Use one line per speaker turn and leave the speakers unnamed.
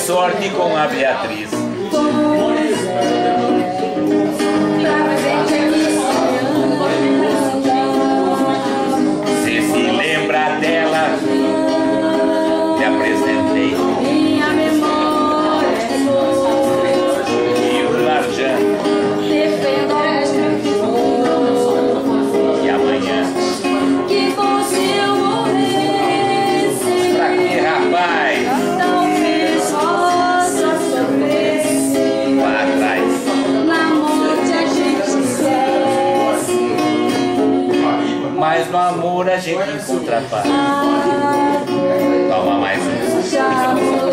sorte com a Beatriz. Se lembra dela, te apresentei.
Minha memória
E o Larjan. E amanhã.
que fosse eu morresse.
Pra que, rapaz?
Talvez possa sofresse.
Lá atrás.
Na morte a gente esquece.
Mas no amor a gente encontra paz. Toma mais um.
Já